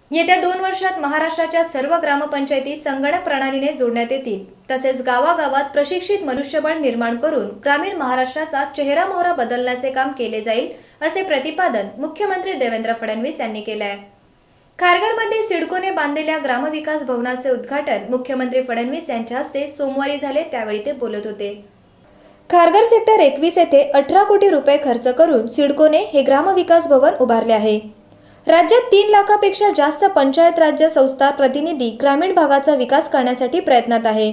येत्या 2 वर्षात महाराष्ट्राच्या सर्व ग्रामपंचायती संगणक प्रणालीने जोडण्यात येतील। तसेच गावागावात प्रशिक्षित मनुष्यबळ निर्माण करून ग्रामीण महाराष्ट्राचा चेहरामोहरा बदलण्याचे काम केले जाईल, असे प्रतिपादन मुख्यमंत्री देवेंद्र फडणवीस यांनी केले आहे। खारघरमध्ये सिडकोने बांधलेल्या ग्रामविकास भवनाचे उद्घाटन मुख्यमंत्री फडणवीस यांच्या हस्ते सोमवारी झाले, त्यावेळी ते बोलत होते। खारघर सेक्टर 21 येथे 18 कोटी रुपये खर्च करून सिडकोने हे ग्रामविकास भवन उभारले आहे। राज्यात 3 लाखापेक्षा जास्त पंचायत राज्य संस्था प्रतिनिधी ग्रामीण भागाचा विकास करण्यासाठी प्रयत्नात आहे।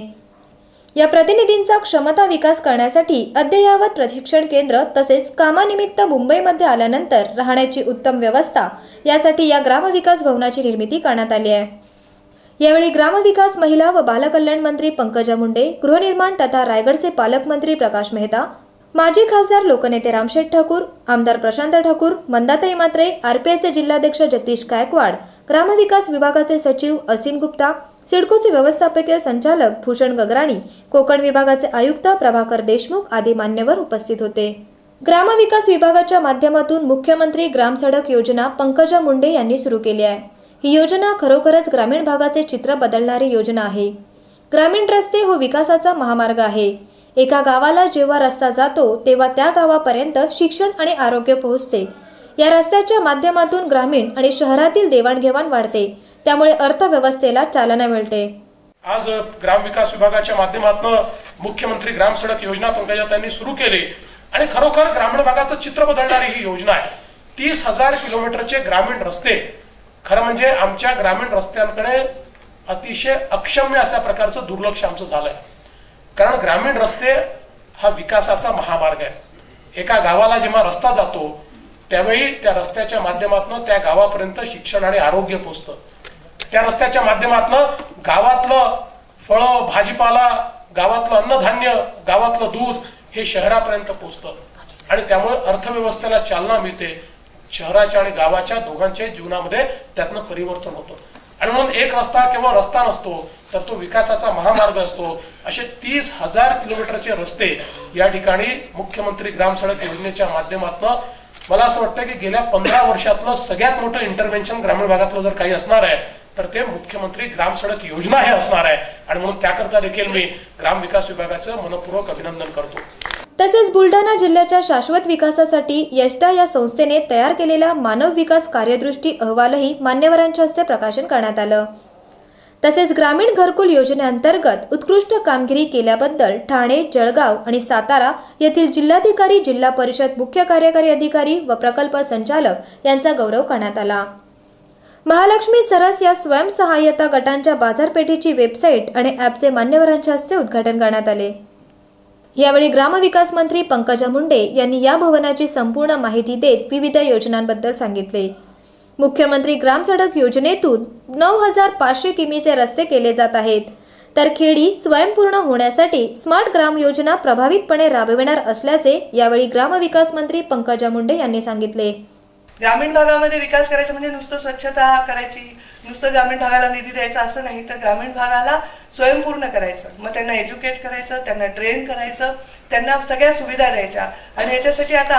या प्रतिनिधींचा क्षमता विकास करण्यासाठी अद्ययावत प्रशिक्षण केंद्र तसेच कामानिमित्त मुंबईमध्ये आल्यानंतर राहण्याची उत्तम व्यवस्था यासाठी या ग्रामविकास भवनाची निर्मिती करण्यात आली आहे। यावेळी ग्रामविकास, महिला व बालकल्याण मंत्री पंकजा मुंडे, गृहनिर्माण तथा रायगडचे पालकमंत्री प्रकाश मेहता, माजी खासदार लोकनेते रामशेठ ठाकूर, आमदार प्रशांत ठाकूर, मंदाताई म्हात्रे, आरपीआयचे जिल्हाध्यक्ष जगदीश गायकवाड, ग्रामविकास विभागाचे सचिव असीम गुप्ता, सिडकोचे व्यवस्थापकीय संचालक भूषण गगराणी, कोकण विभागाचे आयुक्त प्रभाकर देशमुख आदी मान्यवर उपस्थित होते। ग्रामविकास विभागाच्या माध्यमातून मुख्यमंत्री ग्राम सडक योजना पंकजा मुंडे यांनी सुरू केली आहे। ही योजना खरोखरच ग्रामीण भागाचे चित्र बदलणारी योजना आहे। ग्रामीण रस्ते हो विकासाचा महामार्ग आहे। एका गावाला जेव्हा रस्ता जातो तेव्हा त्या गावापर्यंत शिक्षण आणि आरोग्य पोहोचते। या रस्त्याच्या माध्यमातून ग्रामीण आणि शहरातील देवाणघेवाण वाढते, त्यामुळे अर्थव्यवस्थेला चालना मिळते। आज ग्रामविकास विभागाच्या माध्यमातून मुख्यमंत्री ग्राम सडक योजना पंकजाताईंनी सुरू केली आणि खरोखर ग्रामीण भागाचं चित्र बदलणारी ही योजना आहे। 30,000 किलोमीटरचे ग्रामीण रस्ते, खरं म्हणजे आमच्या ग्रामीण रस्त्यांकडे अतिशय अक्षम्य अशा प्रकारचं दुर्लक्ष आमचं झालंय। कारण ग्रामीण रस्ते हा विकासाचा महामार्ग आहे। एका गावाला जेव्हा रस्ता जातो त्यावेळी त्या रस्त्याच्या माध्यमातून त्या गावापर्यंत शिक्षण आणि आरोग्य पोहोचतं। त्या रस्त्याच्या माध्यमातून गावातलं फळं, भाजीपाला, गावातलं अन्नधान्य, गावातलं दूध हे शहरापर्यंत पोहोचतं आणि त्यामुळे अर्थव्यवस्थेला चालना मिळते। शहराच्या आणि गावाच्या दोघांच्या जीवनामध्ये त्यातनं परिवर्तन होतं आणि म्हणून एक रस्ता केवळ रस्ता नसतो, तर तो विकासाचा महामार्ग असतो। असे 30,000 किलोमीटरचे रस्ते या ठिकाणी मुख्यमंत्री ग्राम सडक योजनेच्या माध्यमातून मला असं वाटतं की गेल्या 15 वर्षातलं सगळ्यात मोठं इंटरव्हेन्शन ग्रामीण भागातलं जर काही असणार आहे तर ते मुख्यमंत्री ग्राम सडक योजना हे असणार आहे आणि म्हणून त्याकरता देखील मी ग्राम विकास विभागाचं मनपूर्वक अभिनंदन करतो। तसेच बुलढाणा जिल्ह्याच्या शाश्वत विकासासाठी यशदा या संस्थेने तयार केलेला मानव विकास कार्यदृष्टी अहवालही मान्यवरांच्या हस्ते प्रकाशन करण्यात आलं। तसेच ग्रामीण घरकुल योजनेअंतर्गत उत्कृष्ट कामगिरी केल्याबद्दल ठाणे, जळगाव आणि सातारा येथील जिल्हाधिकारी, जिल्हा परिषद मुख्य कार्यकारी अधिकारी व प्रकल्प संचालक यांचा गौरव करण्यात आला। महालक्ष्मी सरस या स्वयंसहाय्यता गटांच्या बाजारपेठेची वेबसाईट आणि ॲपचे मान्यवरांच्या हस्ते उद्घाटन करण्यात आले। यावेळी ग्रामविकास मंत्री पंकजा मुंडे यांनी या भवनाची संपूर्ण माहिती देत विविध योजनांबद्दल सांगितले। मुख्यमंत्री ग्राम सडक योजनेतून 9,500 किमीचे रस्ते केले जात आहेत, तर खेडी स्वयंपूर्ण होण्यासाठी स्मार्ट ग्राम योजना प्रभावीपणे राबविणार असल्याचे यावेळी ग्रामविकास मंत्री पंकजा मुंडे यांनी सांगितले। ग्रामीण भागामध्ये विकास करायचा म्हणजे नुसतं स्वच्छता करायची, नुसतं ग्रामीण भागाला निधी द्यायचा असं नाही, तर ग्रामीण भागाला स्वयंपूर्ण करायचं, मग त्यांना एज्युकेट करायचं, त्यांना ट्रेन करायचं, त्यांना सगळ्या सुविधा द्यायच्या। आणि याच्यासाठी आता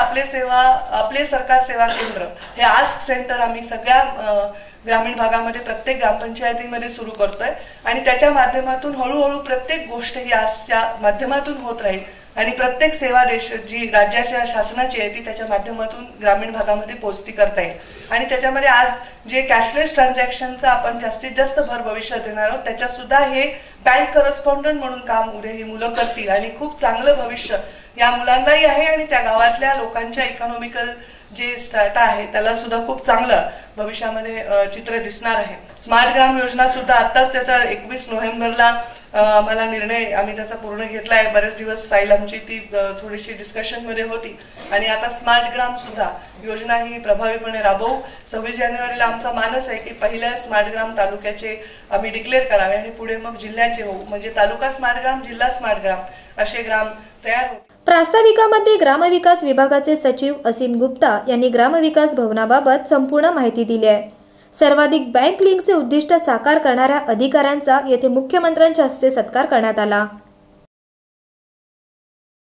आपले सरकार सेवा केंद्र हे आस्क सेंटर आम्ही सगळ्या ग्रामीण भागामध्ये प्रत्येक ग्रामपंचायतीमध्ये सुरू करतोय आणि त्याच्या माध्यमातून हळूहळू प्रत्येक गोष्ट ही आस्कच्या माध्यमातून होत राहील आणि प्रत्येक सेवा जी राज्याच्या शासनाची आहे ती त्याच्या माध्यमातून ग्रामीण भागामध्ये पोहोचती करता येईल। आणि त्याच्यामध्ये आज जे कॅशलेस ट्रान्झॅक्शनचा आपण जास्तीत जास्त भर भविष्यात देणार आहोत, त्याच्यात सुद्धा हे बँक करस्पॉन्डंट म्हणून काम उद्या ही मुलं करतील आणि खूप चांगलं भविष्य या मुलांनाही आहे आणि त्या गावातल्या लोकांच्या इकॉनॉमिकल जे स्टार्टा आहे त्याला सुद्धा खूप चांगलं भविष्यामध्ये चित्र दिसणार आहे। स्मार्ट ग्राम योजना सुद्धा आताच त्याचा 21 नोव्हेंबरला मला निर्णय आम्ही त्याचा पूर्ण घेतलाय। बरेच दिवस फाईल आमची ती थोडीशी डिस्कशन मध्ये होती आणि आता स्मार्ट ग्राम सुद्धा योजना ही प्रभावीपणे राबवू। 26 जानेवारीला आमचा मानस आहे की पहिल्या स्मार्ट ग्राम तालुक्याचे आम्ही डिक्लेअर करावे आणि पुढे मग जिल्ह्याचे होऊ, म्हणजे तालुका स्मार्ट ग्राम, जिल्हा स्मार्ट ग्राम असे ग्राम तयार होतील। प्रास्ताविकामध्ये ग्रामविकास विभागाचे सचिव असीम गुप्ता यांनी ग्रामविकास भवनाबाबत संपूर्ण माहिती दिली आहे। सर्वाधिक बँक लिंकचे उद्दिष्ट साकार करणाऱ्या अधिकाऱ्यांचा येथे मुख्यमंत्र्यांच्या हस्ते सत्कार करण्यात आला।